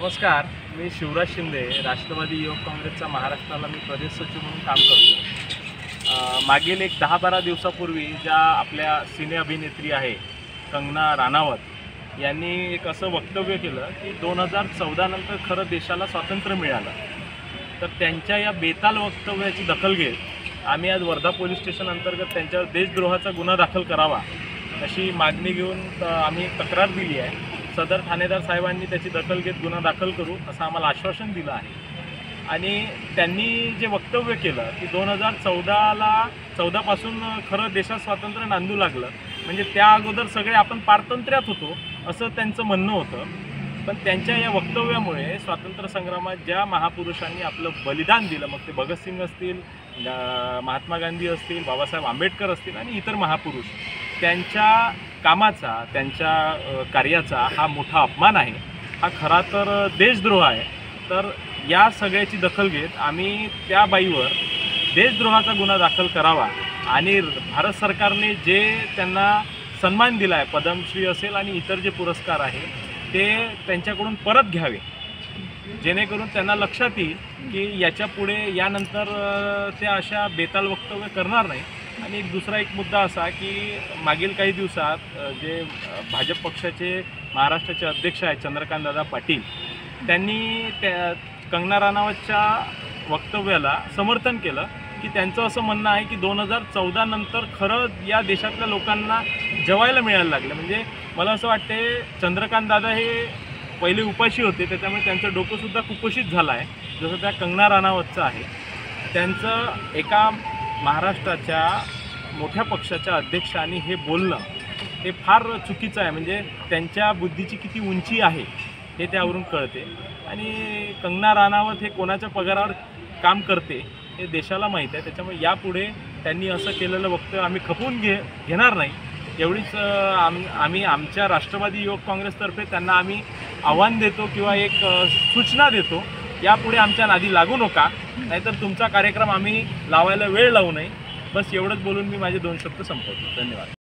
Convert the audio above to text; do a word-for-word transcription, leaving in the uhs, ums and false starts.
नमस्कार, मी शिवराज शिंदे, राष्ट्रवादी युवक काँग्रेसचा महाराष्ट्राला मी प्रदेश सचिव म्हणून काम करतो। मागील एक दहा बारा दिवसापूर्वी ज्या आपल्या सिने अभिनेत्री आहे कंगना राणावत यांनी एक असं वक्तव्य केलं की दोन हजार चौदा नंतर खरं देशाला स्वातंत्र्य मिळालं। तर त्यांच्या या बेताल वक्तव्याची दखल घेत आम्ही आज वर्धा पोलीस स्टेशन अंतर्गत त्यांच्यावर देशद्रोहाचा गुन्हा दाखल करावा अशी मागणी घेऊन आम्ही तक्रार दिली आहे। सदर ठाणेदार साहेबांनी त्याची दखल घेत गुन्हा दाखल करू असं आम्हाला आश्वासन दिलं आहे। आणि त्यांनी जे वक्तव्य केलं की दोन हजार चौदाला चौदापासून खरं देशात स्वातंत्र्य नांदू लागलं, म्हणजे त्या अगोदर सगळे आपण पारतंत्र्यात होतो असं त्यांचं म्हणणं होतं। पण त्यांच्या या वक्तव्यामुळे स्वातंत्र्य संग्रामात ज्या महापुरुषांनी आपलं बलिदान दिलं, मग ते भगतसिंग असतील, महात्मा गांधी असतील, बाबासाहेब आंबेडकर असतील आणि इतर महापुरुष, त्यांच्या कामाचा त्यांच्या कार्याचा हा मोठा अपमान आहे, हा खरा तर देशद्रोह आहे। तर या सगळ्याची दखल घेत आम्ही त्या बाईवर देशद्रोहाचा गुन्हा दाखल करावा आणि भारत सरकारने जे त्यांना सन्मान दिला आहे, पद्मश्री असेल आणि इतर जे पुरस्कार आहे ते त्यांच्याकडून परत घ्यावे, जेणेकरून त्यांना लक्षात येईल की याच्या पुढे यानंतर ते अशा बेताल वक्तव्य करणार नाही। आणि एक दुसरा एक मुद्दा असा की मागील काही दिवसात जे भाजप पक्षाचे महाराष्ट्राचे अध्यक्ष आहेत चंद्रकांत दादा पाटील, त्यांनी त्या कंगना राणावतच्या वक्तव्याला समर्थन केलं की त्यांचं असं म्हणणं आहे की दोन हजार चौदा नंतर खरं या देशातल्या लोकांना जेवायला मिळायला लागलं। म्हणजे मला असं वाटते चंद्रकांत दादा हे पहिले उपाशी होते, त्याच्यामुळे त्यांचं डोकंसुद्धा कुपोषित झालं आहे, जसं त्या कंगना राणावतचं आहे। त्यांचं एका महाराष्ट्राच्या मोठ्या पक्षाच्या अध्यक्षांनी हे बोलणं हे फार चुकीचं आहे। म्हणजे त्यांच्या बुद्धीची किती उंची आहे हे त्यावरून कळते। आणि कंगना राणावत हे कोणाच्या पगारावर काम करते हे देशाला माहीत आहे, त्याच्यामुळे यापुढे त्यांनी असं केलेलं वक्तव्य आम्ही खपवून घे घेणार नाही एवढीच आम आम्ही आमच्या राष्ट्रवादी युवक काँग्रेसतर्फे त्यांना आम्ही आव्हान देतो किंवा एक सूचना देतो, यापुढे आमच्या नादी लागू नका, नाहीतर तुमचा कार्यक्रम आम्ही लावायला वेळ लावू नये। बस एवढंच बोलून मी माझे दोन शब्द संपवतो। धन्यवाद।